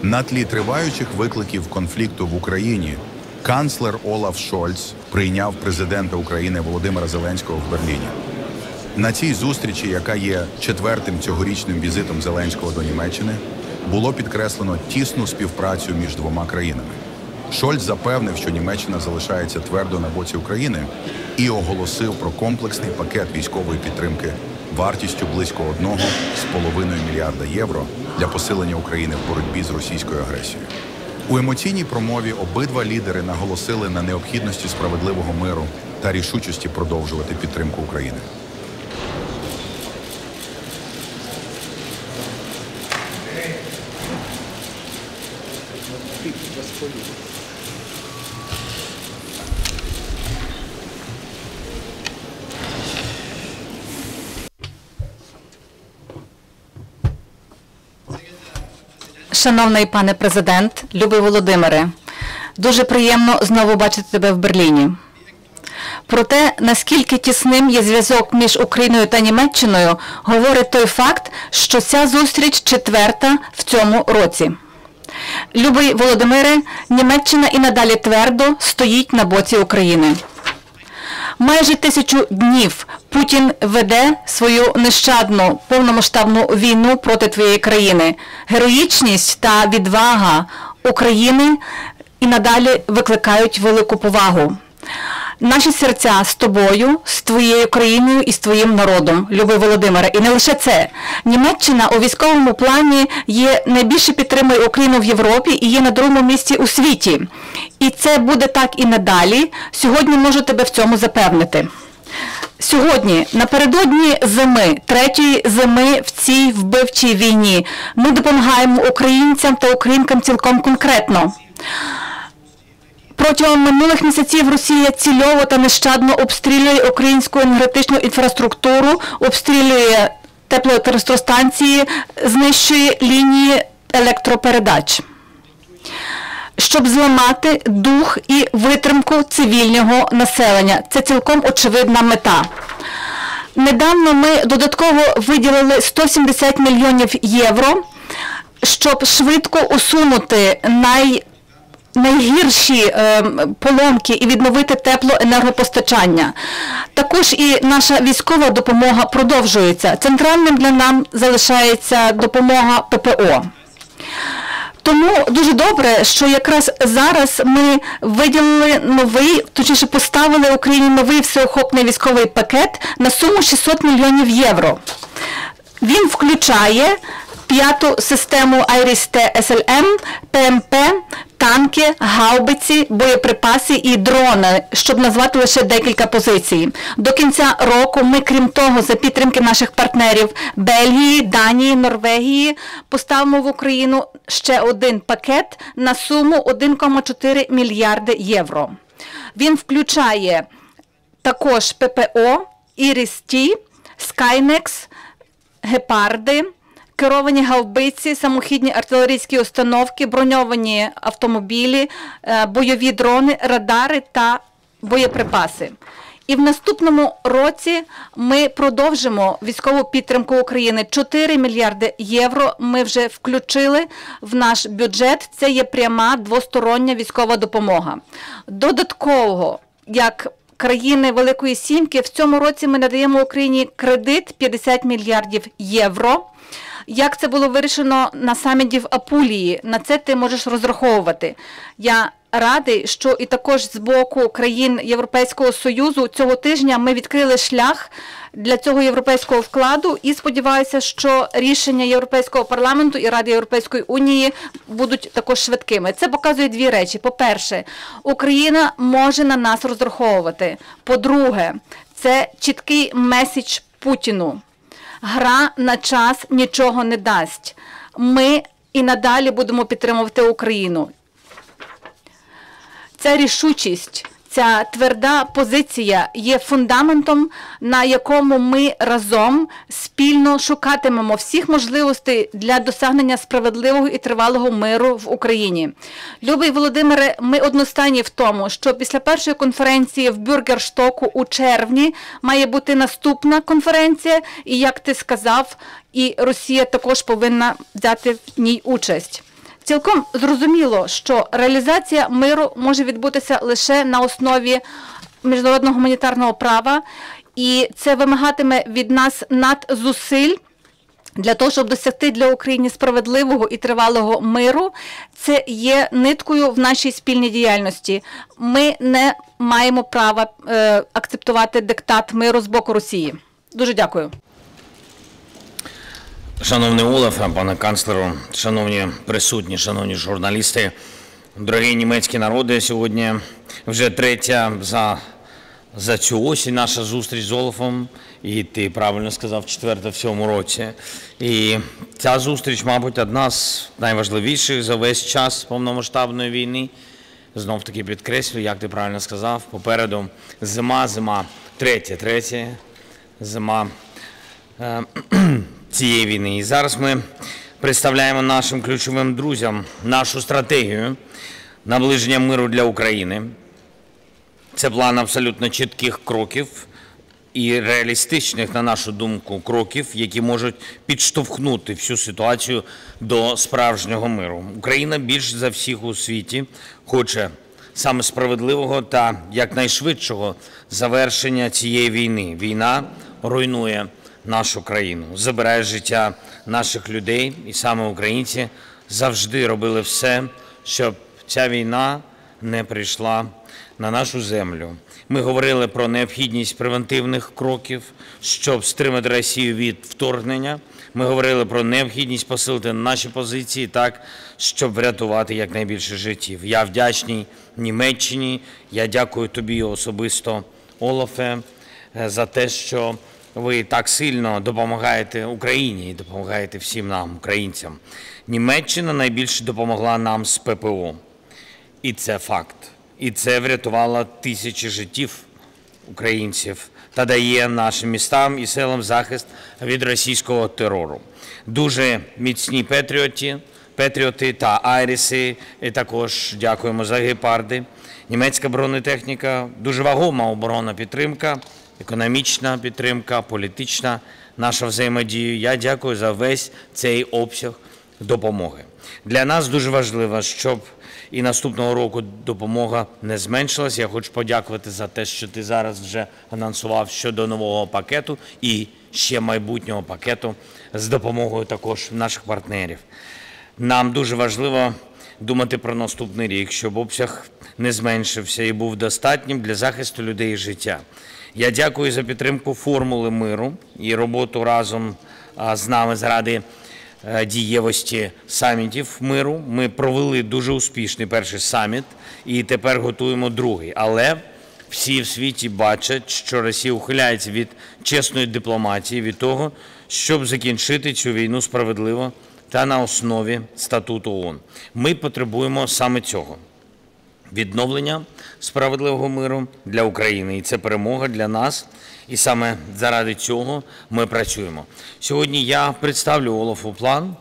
На тлі триваючих викликів конфлікту в Україні канцлер Олаф Шольц прийняв президента України Володимира Зеленського в Берліні. На цій зустрічі, яка є четвертим цьогорічним візитом Зеленського до Німеччини, було підкреслено тісну співпрацю між двома країнами. Шольц запевнив, що Німеччина залишається твердо на боці України і оголосив про комплексний пакет військової підтримки вартістю близько 1,5 мільярда євро для посилення України в боротьбі з російською агресією. У емоційній промові обидва лідери наголосили на необхідності справедливого миру та рішучості продовжувати підтримку України. Шановний пане президент, любий Володимире, дуже приємно знову бачити тебе в Берліні. Про те, наскільки тісним є зв'язок між Україною та Німеччиною, говорить той факт, що ця зустріч четверта в цьому році. Любий Володимире, Німеччина і надалі твердо стоїть на боці України. Майже 1000 днів Путін веде свою нещадну, повномасштабну війну проти твоєї країни. Героїчність та відвага України і надалі викликають велику повагу. Наші серця з тобою, з твоєю країною і з твоїм народом, любий Володимире. І не лише це. Німеччина у військовому плані найбільше підтримує Україну в Європі і є на другому місці у світі. І це буде так і надалі. Сьогодні можу тебе в цьому запевнити. Сьогодні, напередодні зими, третьої зими в цій вбивчій війні, ми допомагаємо українцям та українкам цілком конкретно. Протягом минулих місяців Росія цільово та нещадно обстрілює українську енергетичну інфраструктуру, обстрілює теплоелектростанції, знищує лінії електропередач, щоб зламати дух і витримку цивільного населення. Це цілком очевидна мета. Недавно ми додатково виділили 170 мільйонів євро, щоб швидко усунути найгірші поломки і відновити теплоенергопостачання. Також і наша військова допомога продовжується. Центральним для нас залишається допомога ППО. Тому дуже добре, що якраз зараз ми виділили новий, точніше поставили Україні новий всеохопний військовий пакет на суму 600 мільйонів євро. Він включає 5-ту систему IRIS-T SLM, ПМП, танки, гаубиці, боєприпаси і дрони, щоб назвати лише декілька позицій. До кінця року ми, крім того, за підтримки наших партнерів Бельгії, Данії, Норвегії, поставимо в Україну ще один пакет на суму 1,4 мільярди євро. Він включає також ППО, IRIS-T, Skynex, гепарди, керовані гаубиці, самохідні артилерійські установки, броньовані автомобілі, бойові дрони, радари та боєприпаси. І в наступному році ми продовжимо військову підтримку України. 4 мільярди євро ми вже включили в наш бюджет. Це є пряма двостороння військова допомога. Додатково, як країни Великої Сімки, в цьому році ми надаємо Україні кредит 50 мільярдів євро. Як це було вирішено на саміті в Апулії, на це ти можеш розраховувати. Я радий, що і також з боку країн Європейського Союзу цього тижня ми відкрили шлях для цього європейського вкладу і сподіваюся, що рішення Європейського парламенту і Ради Європейської Унії будуть також швидкими. Це показує дві речі. По-перше, Україна може на нас розраховувати. По-друге, це чіткий меседж Путіну. Гра на час нічого не дасть. Ми і надалі будемо підтримувати Україну. Ця рішучість, ця тверда позиція є фундаментом, на якому ми разом спільно шукатимемо всіх можливостей для досягнення справедливого і тривалого миру в Україні. Любий Володимире, ми одностайні в тому, що після першої конференції в Бюргерштоку у червні має бути наступна конференція, і, як ти сказав, і Росія також повинна взяти в ній участь. цілком зрозуміло, що реалізація миру може відбутися лише на основі міжнародного гуманітарного права, і це вимагатиме від нас надзусиль для того, щоб досягти для України справедливого і тривалого миру. Це є ниткою в нашій спільній діяльності. Ми не маємо права акцептувати диктат миру з боку Росії. Дуже дякую. Шановний Олафе, пане канцлеру, шановні присутні, шановні журналісти, дорогі німецькі народи, сьогодні вже третя за цю осінь наша зустріч з Олафом, і ти правильно сказав, четверта в цьому році. І ця зустріч, мабуть, одна з найважливіших за весь час повномасштабної війни. Знов-таки підкреслюю, як ти правильно сказав, попереду зима, третя зима цієї війни. І зараз ми представляємо нашим ключовим друзям нашу стратегію наближення миру для України. Це план абсолютно чітких кроків і реалістичних, на нашу думку, кроків, які можуть підштовхнути всю ситуацію до справжнього миру. Україна більш за всіх у світі хоче саме справедливого та якнайшвидшого завершення цієї війни. Війна руйнує нашу країну, забирає життя наших людей, і саме українці завжди робили все, щоб ця війна не прийшла на нашу землю. Ми говорили про необхідність превентивних кроків, щоб стримати Росію від вторгнення. Ми говорили про необхідність посилити наші позиції так, щоб врятувати якнайбільше життів. Я вдячний Німеччині, я дякую тобі особисто, Олафе, за те, що ви так сильно допомагаєте Україні і допомагаєте всім нам, українцям. Німеччина найбільше допомогла нам з ППО. І це факт. І це врятувало тисячі життів українців та дає нашим містам і селам захист від російського терору. Дуже міцні патріоти та айріси, і також дякуємо за гепарди. Німецька бронетехніка, дуже вагома оборонна підтримка, економічна підтримка, політична наша взаємодія. Я дякую за весь цей обсяг допомоги. Для нас дуже важливо, щоб і наступного року допомога не зменшилась. Я хочу подякувати за те, що ти зараз вже анонсував щодо нового пакету і ще майбутнього пакету з допомогою також наших партнерів. Нам дуже важливо думати про наступний рік, щоб обсяг не зменшився і був достатнім для захисту людей і життя. Я дякую за підтримку формули миру і роботу разом з нами заради дієвості самітів миру. Ми провели дуже успішний перший саміт і тепер готуємо другий. Але всі в світі бачать, що Росія ухиляється від чесної дипломатії, від того, щоб закінчити цю війну справедливо та на основі статуту ООН. Ми потребуємо саме цього. Відновлення справедливого миру для України. І це перемога для нас. І саме заради цього ми працюємо. Сьогодні я представлю Олафу план,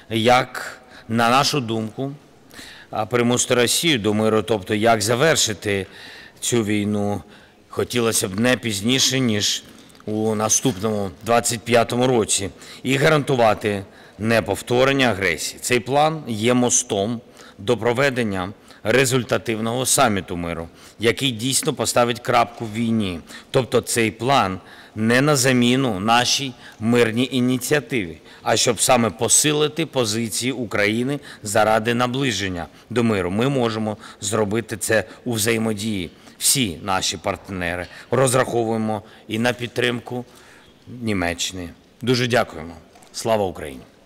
як, на нашу думку, примусити Росію до миру, тобто як завершити цю війну. Хотілося б не пізніше, ніж у наступному 25-му році, і гарантувати неповторення агресії. Цей план є мостом до проведення результативного саміту миру, який дійсно поставить крапку в війні. Тобто цей план не на заміну нашій мирній ініціативі, а щоб саме посилити позиції України заради наближення до миру. Ми можемо зробити це у взаємодії. Всі наші партнери розраховуємо і на підтримку Німеччини. Дуже дякуємо. Слава Україні!